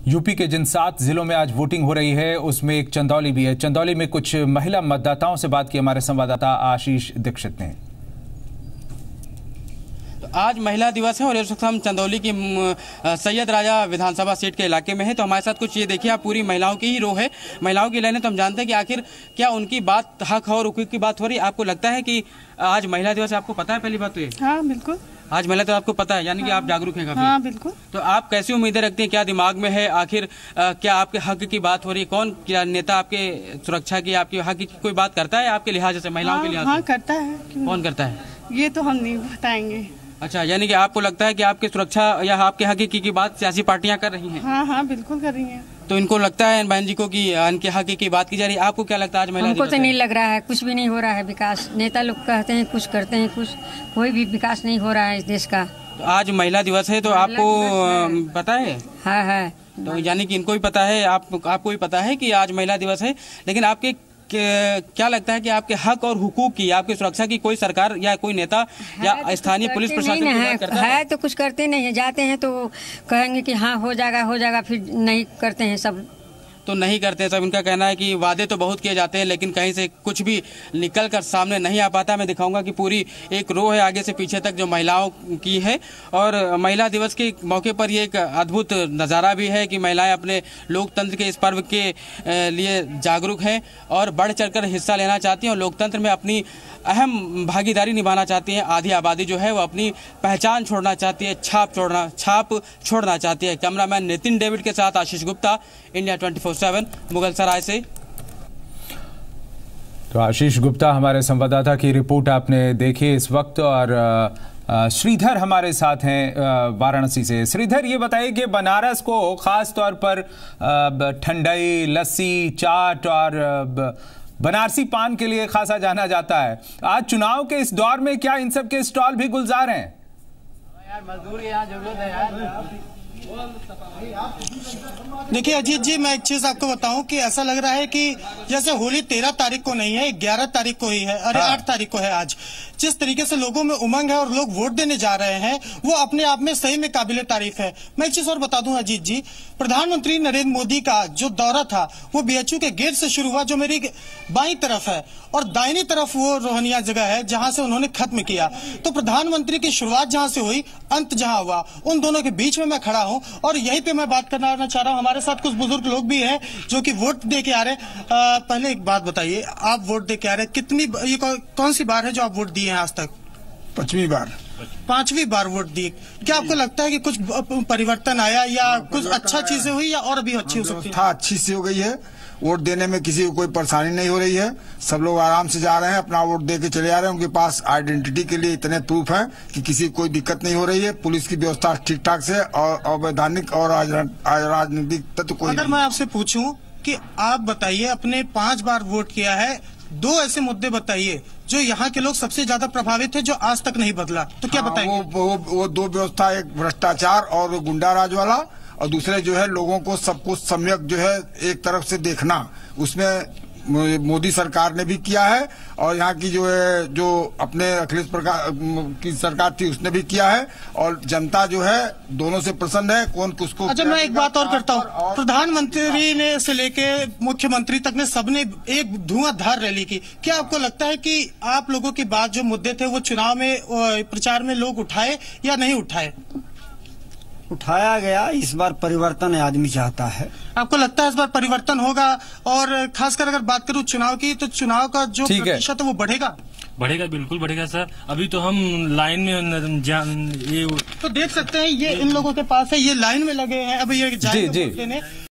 UP के जिन 7 जिलों में आज वोटिंग हो रही है उसमें एक चंदौली भी है। चंदौली में कुछ महिला मतदाताओं से बात की हमारे संवाददाता आशीष दीक्षित ने। आज महिला दिवस है और इस वक्त हम चंदौली की सैयद राजा विधानसभा सीट के इलाके में है। तो हमारे साथ कुछ ये देखिए, आप पूरी महिलाओं की ही रो है, महिलाओं की लाइन है। तो हम जानते हैं कि आखिर क्या उनकी बात हक और हुकूक की बात हो रही है। आपको लगता है कि आज महिला दिवस है? आपको पता है पहली बात तो ये? हाँ बिल्कुल, आज महिला तो आपको पता है, यानी कि आप जागरूक हैं काफी। हाँ बिल्कुल। तो आप कैसी उम्मीदें रखती हैं, क्या दिमाग में है? आखिर क्या आपके हक की बात हो रही है? कौन क्या नेता आपके सुरक्षा की, आपके हक की कोई बात करता है आपके लिहाज से, महिलाओं के लिहाज से? हाँ करता है। कौन करता है ये तो हम नहीं बताएंगे। अच्छा, यानी कि आपको लगता है कि आपकी सुरक्षा या आपके हक की बात सियासी पार्टियां कर रही हैं? हाँ हाँ बिल्कुल कर रही हैं। तो इनको लगता है बहन जी को कि इनके हक की बात की जा रही है। आपको क्या लगता है आज महिला हमको दिवस तो है? नहीं लग रहा है, कुछ भी नहीं हो रहा है विकास। नेता लोग कहते हैं कुछ, करते हैं कुछ, कोई भी विकास नहीं हो रहा है इस देश का। तो आज महिला दिवस है तो आपको पता है? हाँ है। तो यानी कि इनको भी पता है, आपको भी पता है कि आज महिला दिवस है। लेकिन आपके क्या लगता है कि आपके हक और हुकूक की, आपकी सुरक्षा की कोई सरकार या कोई नेता या स्थानीय पुलिस प्रशासन करता है? तो कुछ करते नहीं है, जाते हैं तो कहेंगे कि हाँ हो जाएगा, फिर नहीं करते हैं सब। तो नहीं करते सब। इनका कहना है कि वादे तो बहुत किए जाते हैं लेकिन कहीं से कुछ भी निकल कर सामने नहीं आ पाता। मैं दिखाऊंगा कि पूरी एक रो है आगे से पीछे तक जो महिलाओं की है। और महिला दिवस के मौके पर ये एक अद्भुत नज़ारा भी है कि महिलाएं अपने लोकतंत्र के इस पर्व के लिए जागरूक हैं और बढ़ चढ़कर हिस्सा लेना चाहती हैं और लोकतंत्र में अपनी अहम भागीदारी निभाना चाहती हैं। आधी आबादी जो है वो अपनी पहचान छोड़ना चाहती है, छाप छोड़ना चाहती है। कैमरामैन नितिन डेविड के साथ आशीष गुप्ता, इंडिया 24/7 मुगल सराय से। तो आशीष गुप्ता हमारे संवाददाता की रिपोर्ट आपने देखी इस वक्त। और श्रीधर हमारे साथ हैं वाराणसी से। श्रीधर, ये बताइए कि बनारस को खास तौर पर ठंडाई, लस्सी, चाट और बनारसी पान के लिए खासा जाना जाता है। आज चुनाव के इस दौर में क्या इन सब के स्टॉल भी गुलजार हैं? यार मजदूर की यहाँ जरूरत है यार। देखिए अजीत जी, मैं एक चीज आपको बताऊं कि ऐसा लग रहा है कि जैसे होली 13 तारीख को नहीं है, 11 तारीख को ही है। अरे 8 तारीख को है आज। जिस तरीके से लोगों में उमंग है और लोग वोट देने जा रहे हैं वो अपने आप में सही में काबिले तारीफ है। मैं एक चीज और बता दूं अजीत जी, प्रधानमंत्री नरेंद्र मोदी का जो दौरा था वो बीएचयू के गेट से शुरू हुआ, जो मेरी बाईं तरफ है, और दाहिनी तरफ वो रोहनिया जगह है जहां से उन्होंने खत्म किया। तो प्रधानमंत्री की शुरुआत जहां से हुई, अंत जहां हुआ, उन दोनों के बीच में मैं खड़ा हूं और यहीं पे मैं बात करना चाह रहा हूं। हमारे साथ कुछ बुजुर्ग लोग भी हैं जो कि वोट दे के आ रहे हैं। पहले एक बात बताइए, आप वोट दे के आ रहे हैं, कितनी ये कौन सी बार है जो आप वोट दिए हैं आज तक? 5वीं बार। 5वीं बार वोट दिए। क्या आपको लगता है कि कुछ परिवर्तन आया या कुछ अच्छा चीजें हुई या और भी अच्छी हो सकती है? अच्छी सी हो गई है। वोट देने में किसी को कोई परेशानी नहीं हो रही है। सब लोग आराम से जा रहे हैं, अपना वोट दे के चले आ रहे हैं। उनके पास आइडेंटिटी के लिए इतने प्रूफ हैं कि किसी को कोई दिक्कत नहीं हो रही है। पुलिस की व्यवस्था ठीक ठाक से और अवैधानिक और राजनीतिक तत्व कोई। अगर मैं आपसे पूछूं कि आप बताइए, अपने 5 बार वोट किया है, 2 ऐसे मुद्दे बताइए जो यहाँ के लोग सबसे ज्यादा प्रभावित है, जो आज तक नहीं बदला, तो क्या बताएंगे? वो 2 व्यवस्था, एक भ्रष्टाचार और गुंडा राज वाला, और दूसरे जो है लोगों को सब कुछ सम्यक जो है एक तरफ से देखना, उसमें मोदी सरकार ने भी किया है और यहाँ की जो है जो अपने अखिलेश प्रकार की सरकार थी उसने भी किया है। और जनता जो है दोनों से प्रसन्न है। कौन किसको। अच्छा, मैं एक बात और करता हूँ। प्रधानमंत्री ने से लेके मुख्यमंत्री तक ने सबने एक धुआंधार रैली की। क्या आपको लगता है कि आप लोगों की बात, जो मुद्दे थे, वो चुनाव में प्रचार में लोग उठाए या नहीं उठाए? उठाया गया। इस बार परिवर्तन आदमी चाहता है। आपको लगता है इस बार परिवर्तन होगा? और खासकर अगर बात करूं चुनाव की, तो चुनाव का जो प्रतिशत है वो बढ़ेगा? बिल्कुल बढ़ेगा सर। अभी तो हम लाइन में ये तो देख सकते हैं, ये इन लोगों के पास है, ये लाइन में लगे हैं। अब ये जाएंगे वोट देने।